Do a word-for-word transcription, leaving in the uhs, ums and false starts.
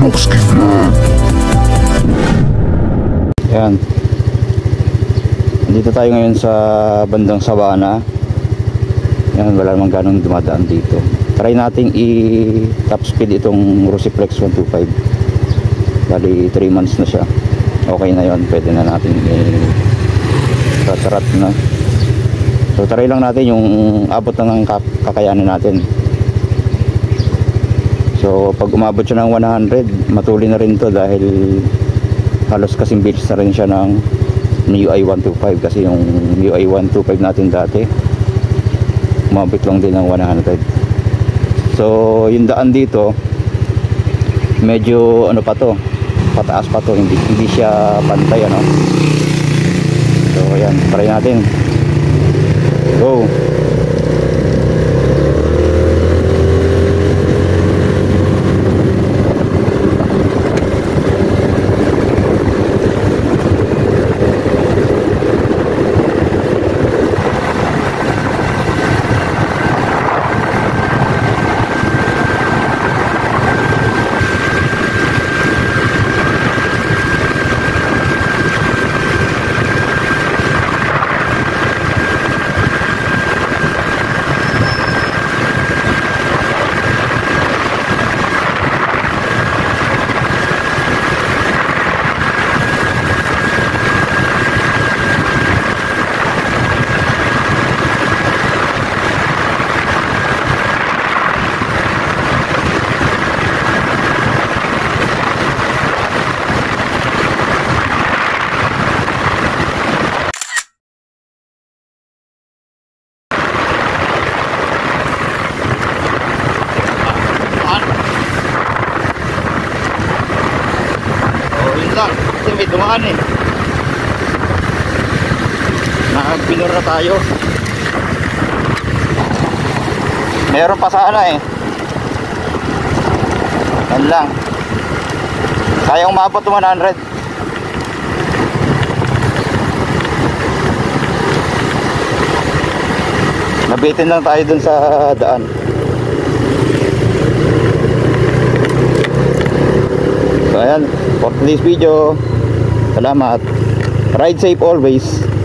Yan. Dito tayo ngayon sa bandang Sabana. Yan, wala namang ganong dumadaan dito. Try nating i-top speed itong Rusiflex one twenty-five. Bali three months na siya. Okay na yon, pwede na natin i-rat-rat na. So try lang natin yung abot ng kakayanin natin. So pag umabot siya ng one hundred, matuli na rin to dahil halos kasing bilis na rin siya ng M I U I one twenty-five, kasi yung M I U I one twenty-five natin dati umabot lang din ng one hundred. So yung daan dito medyo ano pa to, pataas pa to, hindi, hindi siya pantay ano. So ayan, try natin, go. Kasi may dumaan eh, nakagbinor na tayo. Meron pa sana eh, yan lang, sayang umabot one hundred. Nabitin lang tayo dun sa daan. So ayan, for today's video, salamat. Ride safe always.